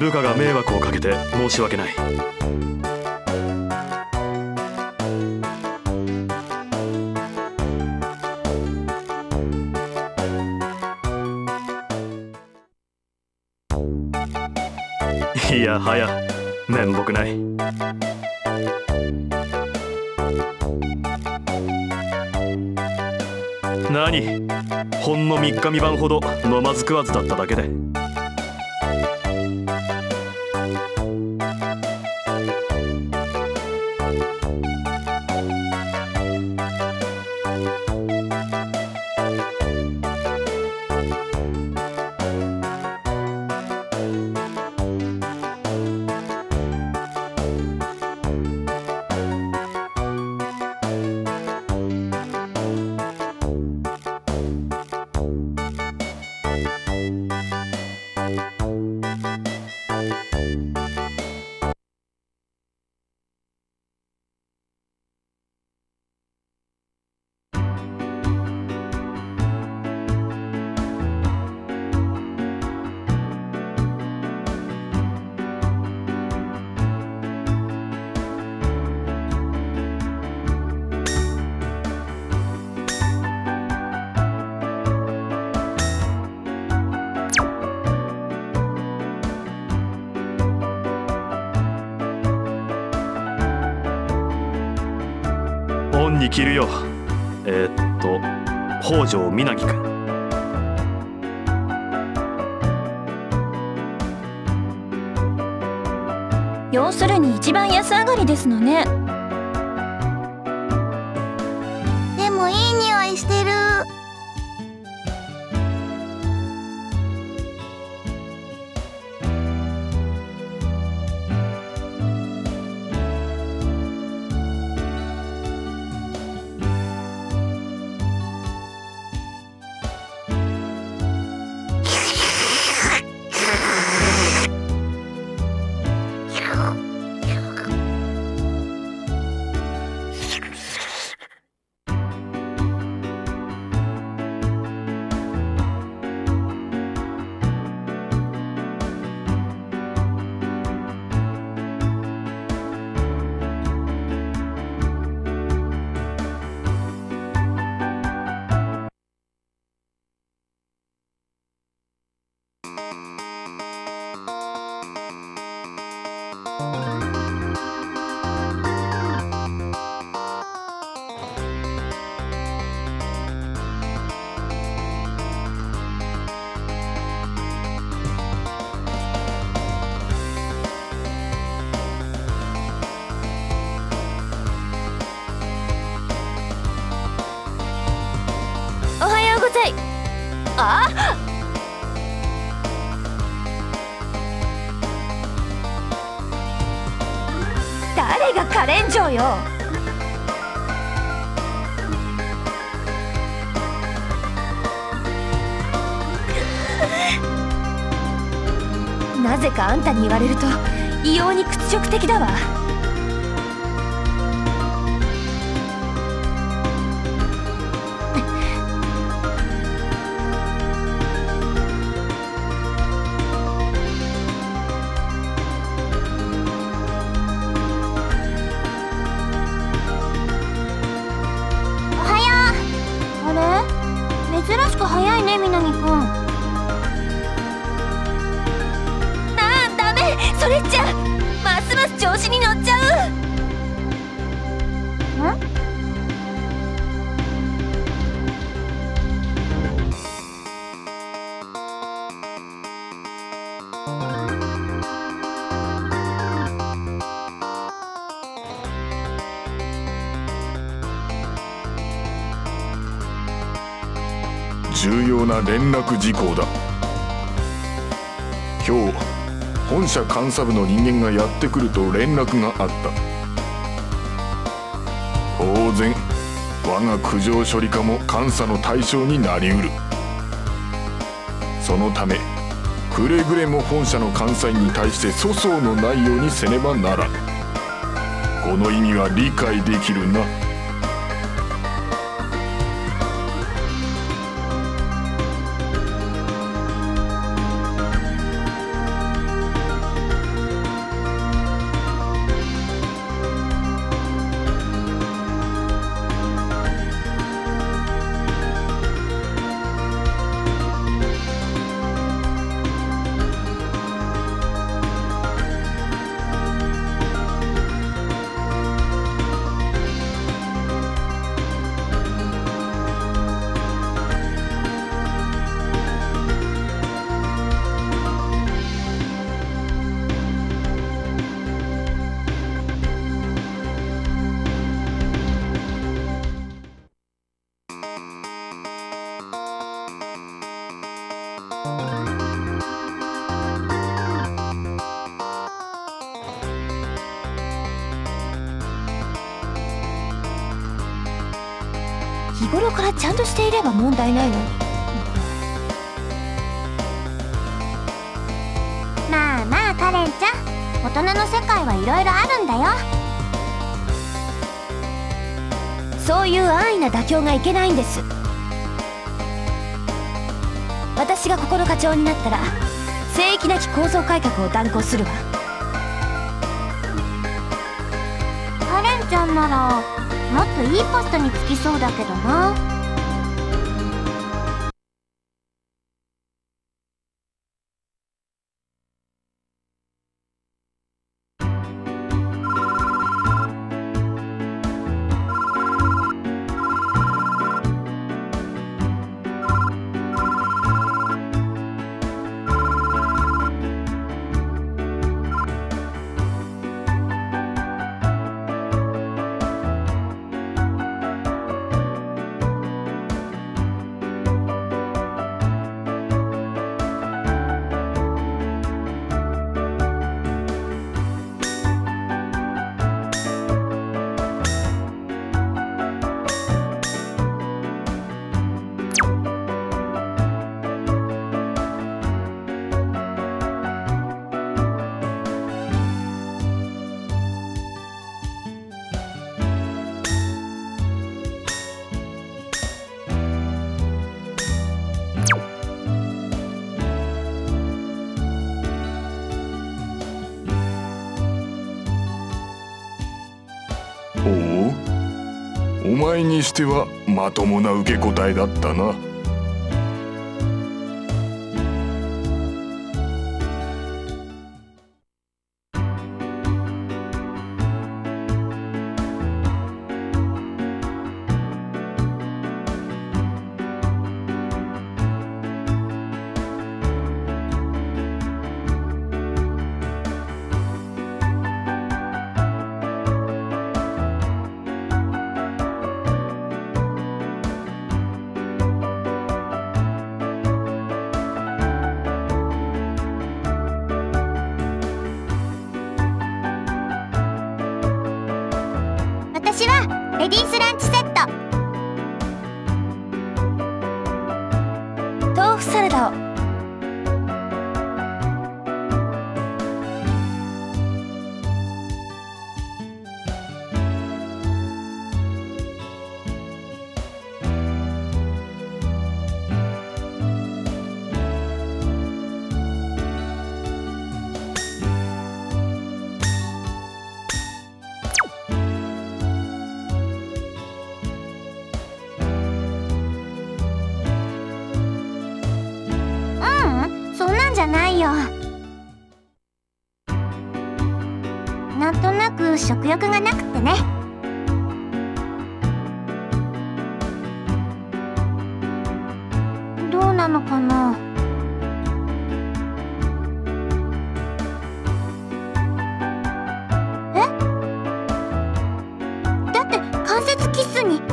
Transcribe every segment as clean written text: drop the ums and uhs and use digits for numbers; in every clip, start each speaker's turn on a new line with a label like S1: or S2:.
S1: 部下が迷惑をかけて申し訳ない。いやはや、面目ない。何、ほんの3日3晩ほど飲まず食わずだっただけで。恩に着るよ。北条みなぎくん。
S2: 要するに一番安上がりですのね。
S3: でもいい匂いしてる。
S2: ああ、誰がカレン嬢よ。なぜかあんたに言われると異様に屈辱的だわ。
S3: 珍しく早いね、みなみくん。
S2: ダメ、それっちゃますます調子に乗っちゃう。
S4: 重要な連絡事項だ。今日本社監査部の人間がやってくると連絡があった。当然我が苦情処理課も監査の対象になりうる。そのためくれぐれも本社の監査員に対して粗相のないようにせねばならん。この意味は理解できるな。
S2: 初からちゃんとしていれば問題ないのに。
S3: まあまあカレンちゃん、大人の世界はいろいろあるんだよ。
S2: そういう安易な妥協がいけないんです。私がここの課長になったら聖域なき構造改革を断行するわ。
S3: カレンちゃんならもっといいポストにつきそうだけどな。
S4: お前にしてはまともな受け答えだったな。
S3: 私はレディースランチセット。
S2: 豆腐サラダを。
S3: じゃないよ。なんとなく食欲がなくてね。どうなのかな。え？だって関節キスに。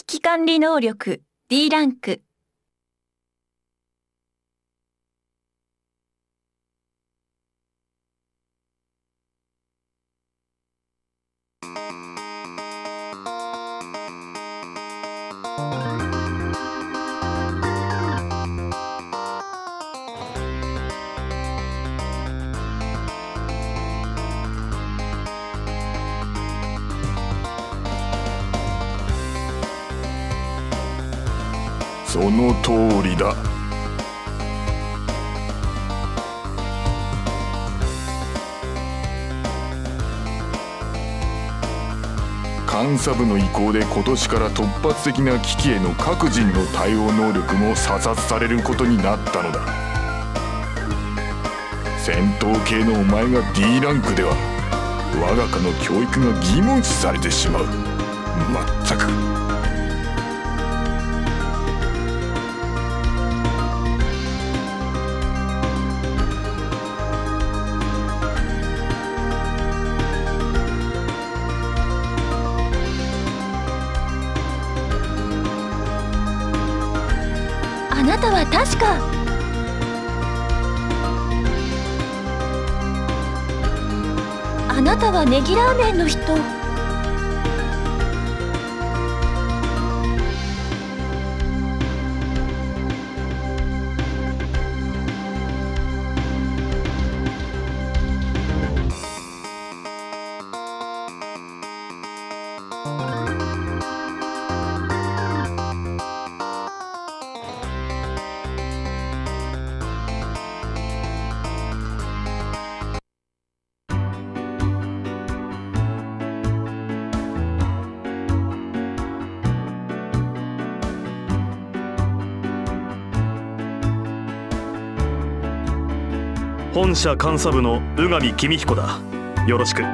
S2: 危機管理能力 D ランク。
S4: その通りだ。監査部の意向で今年から突発的な危機への各人の対応能力も査察されることになったのだ。戦闘系のお前が D ランクでは我が科の教育が疑問視されてしまう。まったく。
S2: あなたは確かあなたはネギラーメンの人。
S1: 本社監査部の宇上公彦だ。よろしく。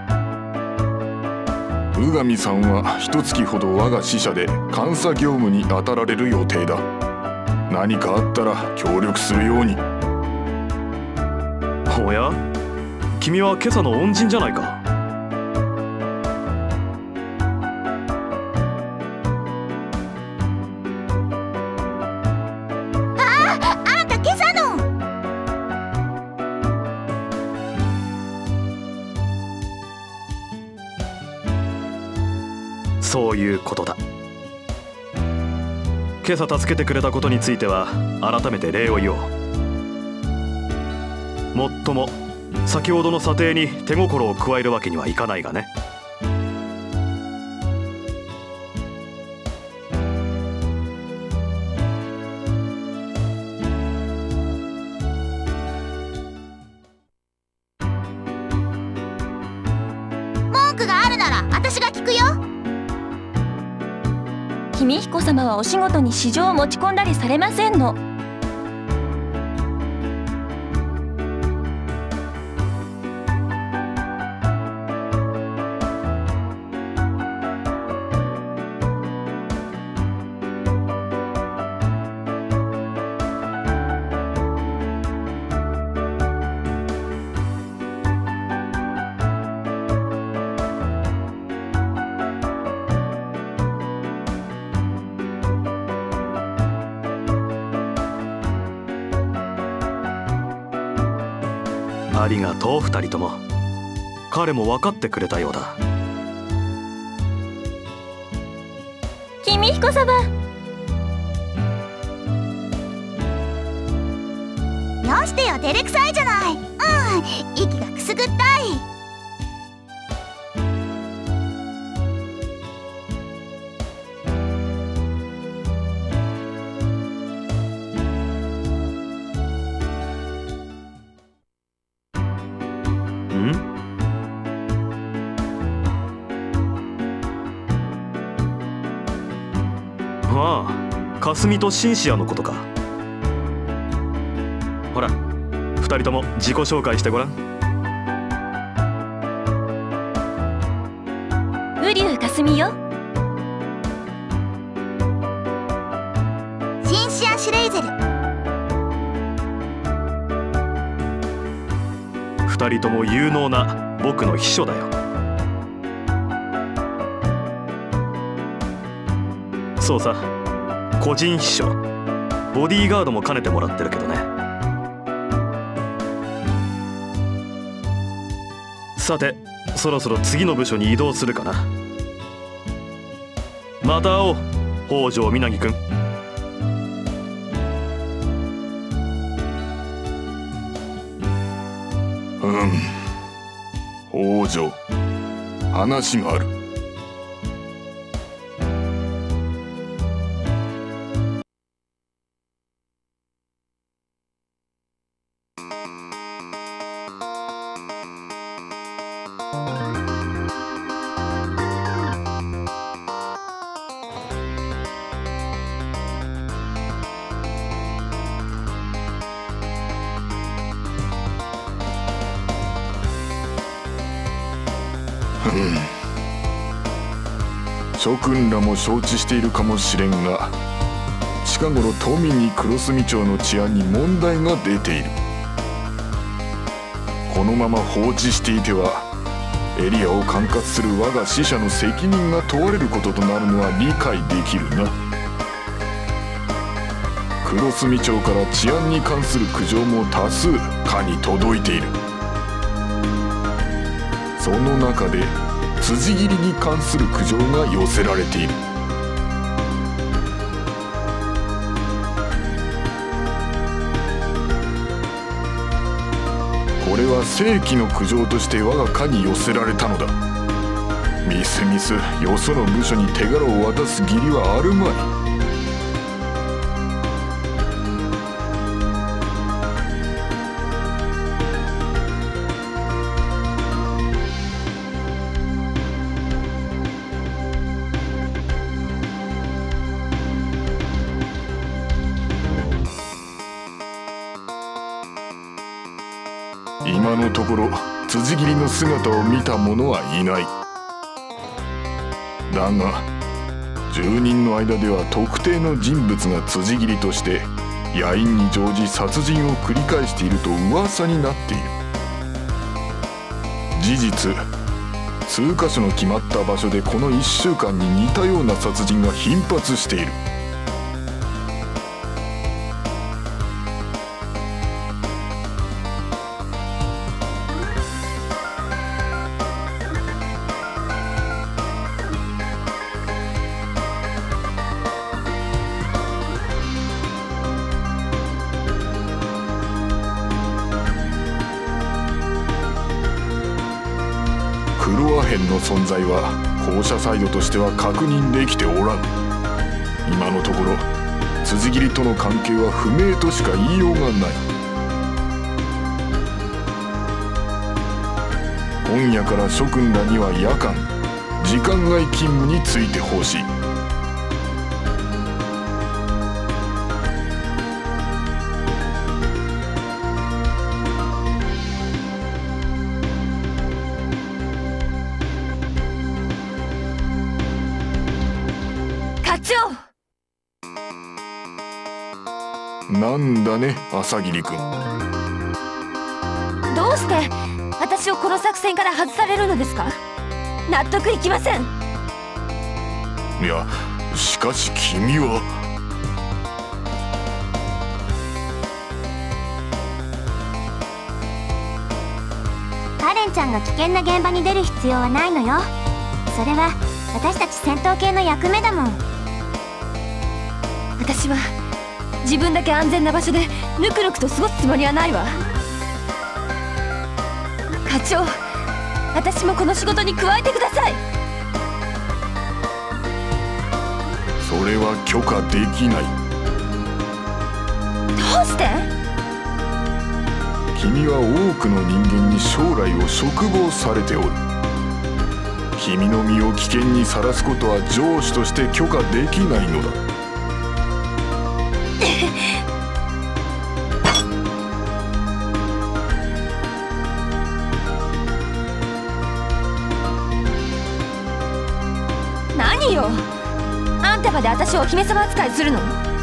S4: 宇上さんは一月ほど我が支社で監査業務に当たられる予定だ。何かあったら協力するように。
S1: おや、君は今朝の恩人じゃないか。
S3: あんた今朝の。
S1: そういうことだ。今朝助けてくれたことについては改めて礼を言おう。もっとも先ほどの査定に手心を加えるわけにはいかないがね。
S3: 文句があるなら私が聞くよ。
S2: 公彦様はお仕事に私情を持ち込んだりされませんの。
S1: ありがとう二人とも。彼も分かってくれたようだ。
S2: 公彦様。
S3: よしてよ、照れくさいじゃない。息がくすぐったい。
S1: ああ、霞とシンシアのことか。ほら、二人とも自己紹介してごらん。
S2: 瓜生かすみよ。
S3: シンシア・シュレイゼル。
S1: 二人とも有能な僕の秘書だよ。 そうさ、個人秘書、ボディーガードも兼ねてもらってるけどね。さて、そろそろ次の部署に移動するかな。また会おう、北条みなぎくん。
S4: 北条、話がある。諸君らも承知しているかもしれんが、近頃富に黒住町の治安に問題が出ている。このまま放置していてはエリアを管轄する我が使者の責任が問われることとなるのは理解できるな。黒住町から治安に関する苦情も多数課に届いている。その中で辻斬りに関する苦情が寄せられている。これは正規の苦情として我が課に寄せられたのだ。みすみすよその部署に手柄を渡す義理はあるまい。今のところ辻斬りの姿を見た者はいない。だが住人の間では特定の人物が辻斬りとして野因に乗じ殺人を繰り返していると噂になっている。事実数カ所の決まった場所でこの1週間に似たような殺人が頻発している。クロア片の存在は放射サイドとしては確認できておらん。今のところ辻斬りとの関係は不明としか言いようがない。今夜から諸君らには夜間時間外勤務についてほしい。なんだね朝霧君。
S2: どうして私をこの作戦から外されるのですか？納得いきません。
S4: いやしかし君は。
S3: カレンちゃんが危険な現場に出る必要はないのよ。それは私たち戦闘系の役目だもん。
S2: 私は自分だけ安全な場所でぬくぬくと過ごすつもりはないわ。課長、私もこの仕事に加えてください。
S4: それは許可できない。
S2: どうして？
S4: 君は多くの人間に将来を嘱望されておる。君の身を危険にさらすことは上司として許可できないのだ。
S2: 何よ、あんたまで私をお姫様扱いするの？